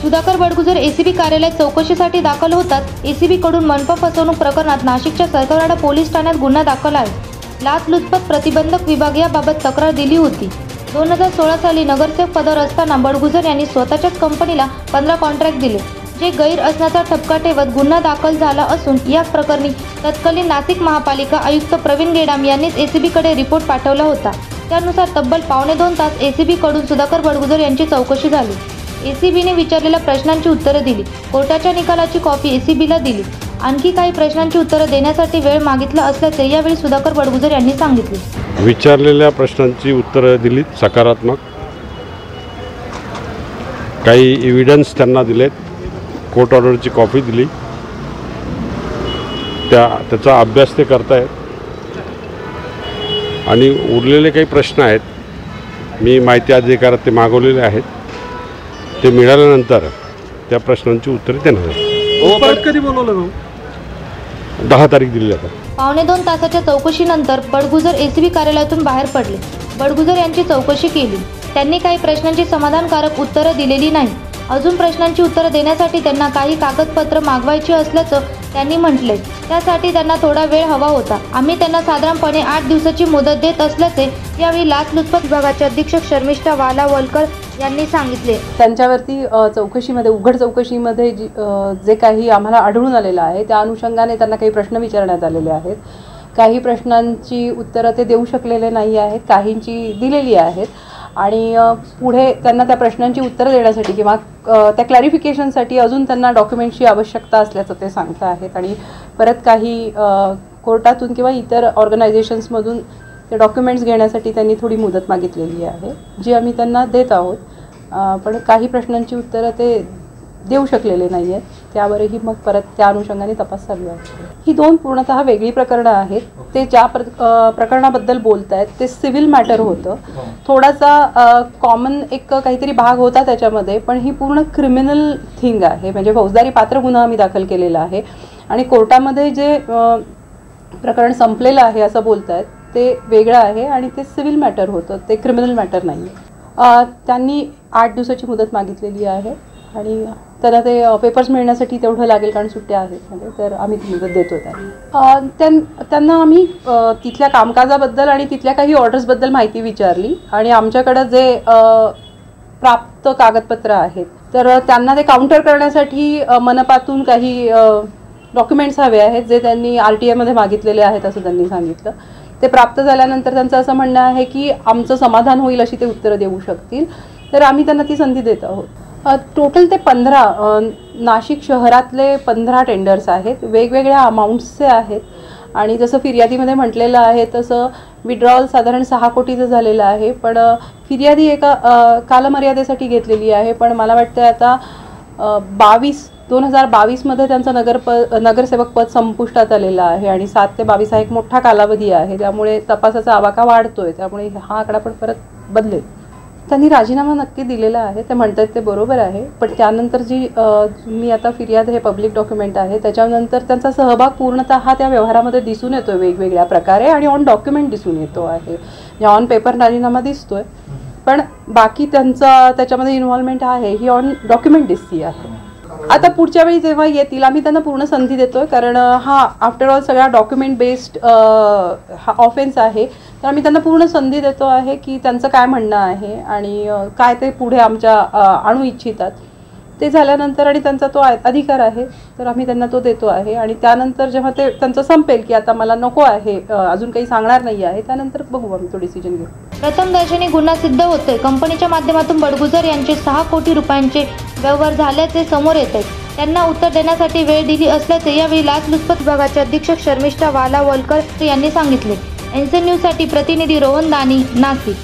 Sudhakar Badgujar ACB कार्यालयात चौकशीसाठी दाखल होतात। एसीबी कडून मनपा फसवणूक प्रकरणात नाशिकच्या सरकारवाडा पोलीस ठाण्यात गुन्हा दाखल आहे। लाचलुचपत प्रतिबंधक विभाग याबाबत तक्रार दिली होती। 2016 साली नगरसेवक पदावर असताना बडगुजर यांनी स्वतःच्याच कंपनीला 15 कॉन्ट्रॅक्ट दिले, जे गैर असण्याचा ठपका ठेवत गुन्हा दाखल झाला असून या प्रकरणी तत्कालीन नाशिक महापालिका आयुक्त प्रवीण गेडाम यांनीच एसीबी कडे रिपोर्ट पाठवला होता। त्यानुसार तब्बल 2.25 तास एसीबी कडून सुधाकर बडगुजर यांची चौकशी झाली। एसीबीने विचारलेल्या प्रश्नांची उत्तरे दिली। कोर्टाच्या निकालाची कॉपी एसीबीला दिली। आणखी काही प्रश्नांची उत्तरे देण्यासाठी वेळ मागितला असल्याचे यावेळी सुधाकर बडगुजर यांनी सांगितले। विचारलेल्या प्रश्नांची उत्तरे दिली सकारात्मक। काही एव्हिडन्स त्यांना दिलेत, कोर्ट ऑर्डरची कॉपी दिली, त्याचा अभ्यास ते करतायत आणि उरलेले काही प्रश्न आहेत, मी माहिती अधिकारात ते मागवलेले आहेत, ते मिळाल्यानंतर त्या प्रश्नांची उत्तरे देणार आहे। कधी बोलवलं? 10 तारीख दिली जातात। 2.25 तासाच्या चौकशीनंतर बडगुजर एसीबी कार्यालयातून बाहेर पडले। बडगुजर यांची चौकशी केली। त्यांनी काही प्रश्नांची समाधानकारक उत्तरे दिलेली नाही। अजून प्रश्नांची उत्तरे देण्यासाठी त्यांना काही कागदपत्र मागवायची असल्याचं त्यांनी म्हटले। त्यासाठी त्यांना थोडा वेळ हवा होता। आम्ही त्यांना साधारणपणे 8 दिवसाची मुदत देत असल्याचे यावेळी लाचलुचपत विभागाचे अधीक्षक शर्मिष्ठा वालावलकर यांनी सांगितले। त्यांच्यावरती चौकशीमध्ये उघड चौकशीमध्ये जे काही आम्हाला आढळून आलेलं आहे त्या अनुषंगाने त्यांना काही प्रश्न विचारण्यात आलेले आहेत। काही प्रश्नांची उत्तरं ते देऊ शकलेले नाही आहेत, काहींची दिलेली आहेत आणि पुढे त्यांना त्या प्रश्नांची उत्तरं देण्यासाठी किंवा त्या क्लॅरिफिकेशनसाठी अजून त्यांना डॉक्युमेंटची आवश्यकता असल्याचं ते सांगत आहेत आणि परत काही कोर्टातून किंवा इतर ऑर्गनायझेशन्समधून ते डॉक्युमेंट्स घेण्यासाठी त्यांनी थोडी मुदत मागितलेली आहे, जी आम्ही त्यांना देत आहोत। पण काही प्रश्नांची उत्तरं ते देऊ शकलेले नाही आहेत, त्यावरही मग परत त्या अनुषंगाने तपास चालू आहे। ही 2 पूर्णतः वेगळी प्रकरणं आहेत। ते ज्या प्रकरणाबद्दल बोलत आहेत ते सिव्हिल मॅटर होतं, थोडासा कॉमन एक काहीतरी भाग होता त्याच्यामध्ये, पण ही पूर्ण क्रिमिनल थिंग आहे, म्हणजे फौजदारी पात्र गुन्हा आम्ही दाखल केलेला आहे आणि कोर्टामध्ये जे प्रकरण संपलेलं आहे असं बोलत आहेत ते वेगळं आहे आणि ते सिव्हिल मॅटर होतं, ते क्रिमिनल मॅटर नाही आहे। त्यांनी 8 दिवसाची मुदत मागितलेली आहे आणि त्यांना ते पेपर्स मिळण्यासाठी तेवढं लागेल, कारण सुट्ट्या आहेत म्हणजे, तर आम्ही ती मुदत देतो त्यांना आम्ही तिथल्या कामकाजाबद्दल आणि तिथल्या काही ऑर्डर्सबद्दल माहिती विचारली आणि आमच्याकडं जे प्राप्त कागदपत्र आहेत तर त्यांना ते काउंटर करण्यासाठी मनपातून काही डॉक्युमेंट्स हवे आहेत, जे त्यांनी RTIमध्ये मागितलेले आहेत असं त्यांनी सांगितलं। ते प्राप्त झाल्यानंतर त्यांचं असं म्हणणं आहे की आमचं समाधान होईल अशी ते उत्तरं देऊ शकतील, तर आम्ही त्यांना ती संधी देत आहोत। टोटल ते 15 नाशिक शहरातले 15 टेंडर्स आहेत, वेगवेगळ्या अमाऊंट्सचे आहेत आणि जसं फिर्यादीमध्ये म्हटलेलं आहे तसं विड्रॉल साधारण 6 कोटीचं झालेलं आहे, पण फिर्यादी एका कालमर्यादेसाठी घेतलेली आहे। पण मला वाटतं आता 2022मध्ये त्यांचं नगरसेवक पद संपुष्टात आलेलं आहे आणि 7 ते 22 हा एक मोठा कालावधी आहे, त्यामुळे तपासाचा आवाका वाढतोय, त्यामुळे हा आकडा पण परत बदलेल। त्यांनी राजीनामा नक्की दिलेला आहे, ते म्हणतात ते बरोबर आहे, पण त्यानंतर जी मी आता फिर्याद हे पब्लिक डॉक्युमेंट आहे त्याच्यानंतर त्यांचा सहभाग पूर्णतः त्या व्यवहारामध्ये दिसून येतोय वेगवेगळ्या प्रकारे आणि ऑन डॉक्युमेंट दिसून येतो आहे, ऑन पेपर राजीनामा दिसतोय, पण बाकी त्यांचा त्याच्यामध्ये इन्व्हॉल्वमेंट आहे ही ऑन डॉक्युमेंट दिसती आहे। आता पुढच्या वेळी जेव्हा येतील आम्ही त्यांना पूर्ण संधी देतोय, कारण हा आफ्टर ऑल सगळा डॉक्युमेंट बेस्ड हा ऑफेन्स आहे, तर आम्ही त्यांना पूर्ण संधी देतो आहे की त्यांचं काय म्हणणं आहे आणि काय ते पुढे आमच्या आणू इच्छितात ते झाल्यानंतर, आणि त्यांचा तो अधिकार आहे तर आम्ही त्यांना तो देतो आहे आणि त्यानंतर जेव्हा ते त्यांचं संपेल की आता मला नको आहे, अजून काही सांगणार नाही आहे, त्यानंतर बघू आम्ही तो डिसिजन घेऊ। प्रथमदर्शनी गुन्हा सिद्ध होतोय। कंपनीच्या माध्यमातून बडगुजर यांचे 6 कोटी रुपयांचे व्यवहार झाल्याचे समोर येत आहे। त्यांना उत्तर देण्यासाठी वेळ दिली असल्याचे यावेळी लाचलुचपत विभागाचे अधीक्षक शर्मिष्ठा वालावलकर यांनी सांगितले। NCN न्यूजसाठी प्रतिनिधी रोहन दानी, नाशिक।